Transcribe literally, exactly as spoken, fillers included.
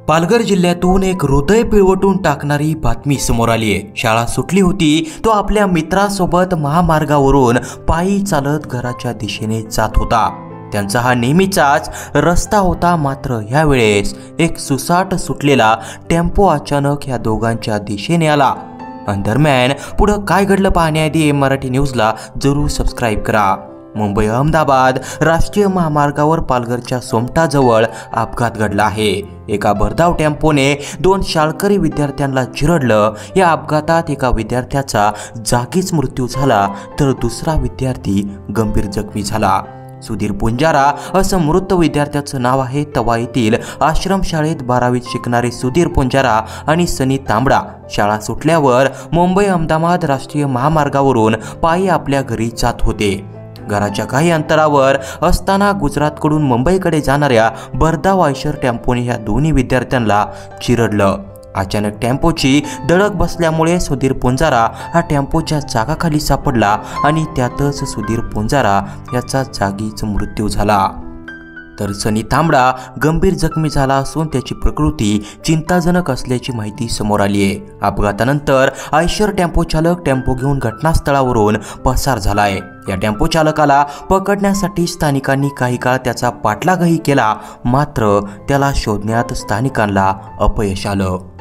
पालघर जिल्ह्यातून एक हृदय पिळवटून टाकणारी बातमी समोर आली आहे। शाळा सुटली होती, तो आपल्या मित्रासोबत महामार्गावरून पायी चालत घराच्या दिशेने जात होता। त्यांचा हा नेहमीचाच रस्ता होता, मात्र यावेळेस एक सुसाट सुटलेला टेम्पो अचानक या दोघांच्या दिशेने आला। आणि दरम्यान पुढे काय घडलं पाहण्याआधी मराठी न्यूजला जरूर सबस्क्राईब करा। मुंबई अहमदाबाद राष्ट्रीय महामार्गावर पालघरच्या सोमटाजवळ अपघात घडला आहे। एका भरधाव टेम्पोने दोन शाळकरी विद्यार्थ्यांना चिरडलं। या अपघातात एका विद्यार्थ्याचा जागीच मृत्यू झाला, तर दुसरा विद्यार्थी गंभीर जखमी झाला। सुधीर पुंजारा असं मृत विद्यार्थ्याचं नाव आहे। तवा येथील आश्रम शाळेत बारावीत शिकणारे सुधीर पुंजारा आणि सनी तांबडा शाळा सुटल्यावर मुंबई अहमदाबाद राष्ट्रीय महामार्गावरून पायी आपल्या घरी जात होते। घराच्या काही अंतरावर असताना गुजरातकडून मुंबईकडे जाणाऱ्या भरधाव आयशर टेम्पोने या दोन्ही विद्यार्थ्यांना चिरडलं। अचानक टेम्पोची धडक बसल्यामुळे सुधीर पुंजारा हा टेम्पोच्या चाकाखाली सापडला आणि त्यातच सुधीर पुंजारा याचा जागीच मृत्यू झाला, तर सनी तांबडा गंभीर जखमी झाला असून त्याची प्रकृती चिंताजनक असल्याची माहिती समोर आली आहे। अपघातानंतर आयशर टेम्पो चालक टेम्पो घेऊन घटनास्थळावरून पसार झालाय। या टेम्पो चालकाला पकडण्यासाठी स्थानिकांनी काही काळ त्याचा पाठलागही केला, मात्र त्याला शोधण्यात स्थानिकांना अपयश आलं।